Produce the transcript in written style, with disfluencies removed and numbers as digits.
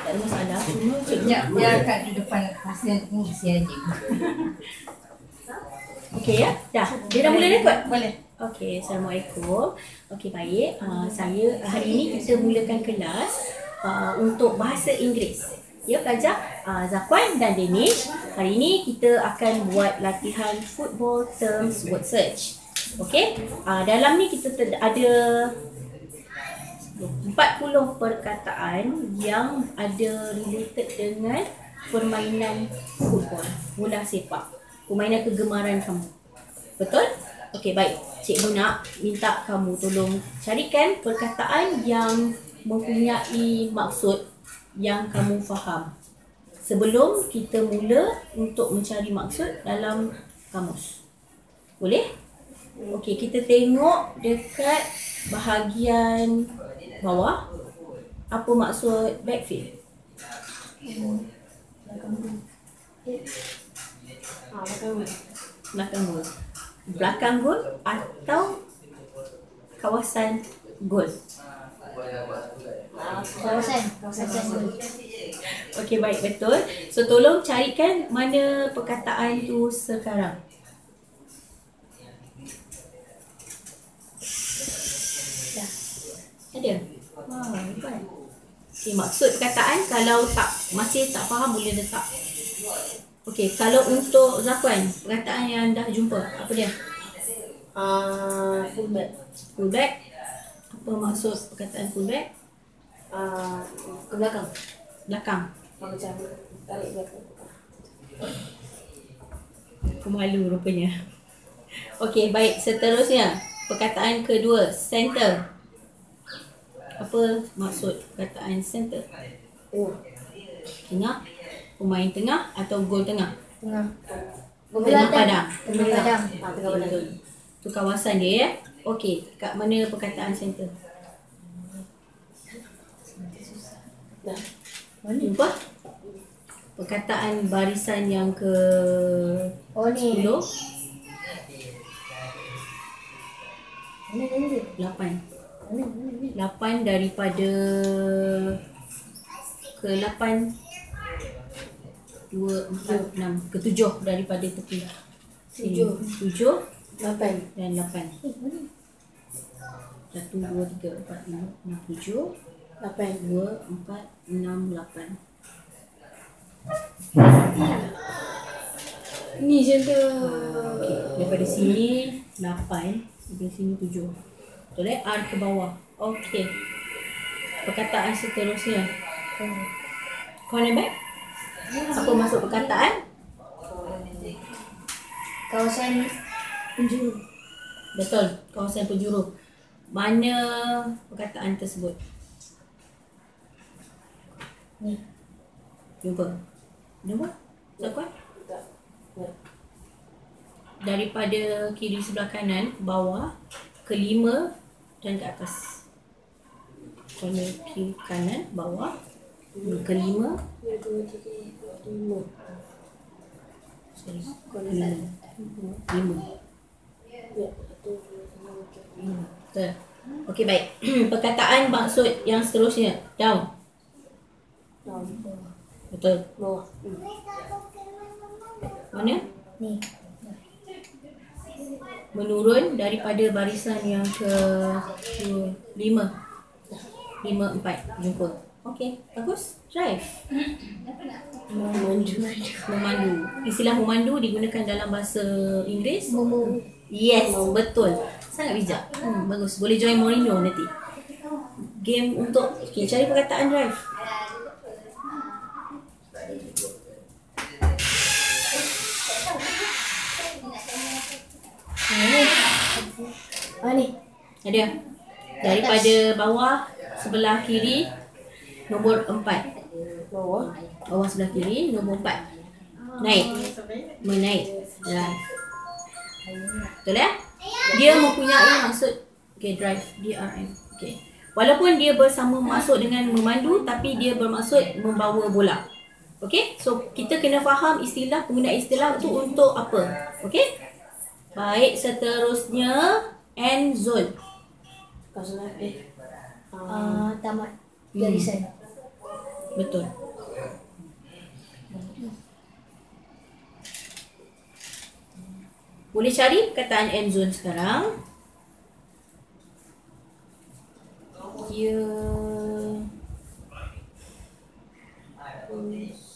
Tak ada masalah. Cuma Sekejap, dia kat di depan pasien ni kesian je. okey ya? Dah. Dia dah mula rekod? Boleh. Okey, Assalamualaikum. Okey, baik. Saya hari ini kita mulakan kelas untuk bahasa Inggeris. Ya, pelajar Zakwan dan Danish. Hari ini kita akan buat latihan football terms word search. Okey, dalam ni kita ada 40 perkataan yang ada related dengan permainan football, bola sepak, permainan kegemaran kamu. Betul? Okey, baik. Cikgu nak minta kamu tolong carikan perkataan yang mempunyai maksud yang kamu faham. Sebelum kita mula untuk mencari maksud dalam kamus. Boleh? Okey, kita tengok dekat bahagian bawah. Apa maksud backfield? Belakang gol. Belakang gol atau kawasan gol? Kawasan gol. Okey, baik, betul. So tolong carikan mana perkataan tu sekarang. Dah. Ada? Hebat. Okey, maksud perkataan kalau masih tak faham boleh letak. Okey, kalau untuk Zakwan, perkataan yang dah jumpa, apa dia? Fullback. Fullback. Apa maksud perkataan fullback? Ke belakang. Belakang. Macam tarik belakang. Pemalu rupanya. Okey, baik. Seterusnya, perkataan kedua, center. Apa maksud perkataan center? Tengah, pemain tengah atau gol tengah? Tengah. Tengah padang. Tengah padang. Tengah padang. Itu kawasan dia ya. Okey, kat mana perkataan center? Dah. Jumpa? Perkataan barisan yang ke Oh ni. 10, Mana dia? 8. Mana? 8 daripada ke 8 2, 4, 6 ke 7 daripada tepi sini. 7 8. dan 8. Mana? 1, 2, 3, 4, 5, 6, 7 8. 2, 4, 6, 8. Ni center. Okay. Daripada sini 8, daripada sini 7. Betul eh? R ke bawah. Okey. Perkataan seterusnya. Cornerback? Apa maksud perkataan? Kawasan penjuru. Betul, kawasan penjuru. Mana perkataan tersebut? Ni. Jumpa. Jumpa? Zakwan? Daripada kiri sebelah kanan, bawah, kelima dan ke atas. Corner kiri kanan, bawah, kelima. 1, 2, 3, 4, 5. Sorry. Corner 5. Ya, 1, 2, 3, 4, 5. Betul. Okey, baik. Perkataan maksud yang seterusnya. Down. Down. Betul. Bawah. Mana? Ni. Menurun daripada barisan yang ke 5. 5, 4. Jumpa. Okey, bagus. Drive. Memandu. Istilah memandu digunakan dalam bahasa Inggeris. Yes, betul. Sangat bijak. Bagus. Boleh join Mourinho nanti. Game untuk cari perkataan drive. Ni. Ada. Daripada bawah sebelah kiri nombor 4. Bawah. Bawah sebelah kiri nombor 4. Naik. Menaik. Drive. Betul ya? Dia mempunyai maksud drive, DRM. Okey. Walaupun dia bersama masuk dengan memandu, tapi dia bermaksud membawa bola. Okey? So kita kena faham istilah, penggunaan istilah tu untuk apa. Okey? Baik, seterusnya end zone. Kawasan Tamat. garisan. Betul. Boleh cari perkataan end zone sekarang. Dia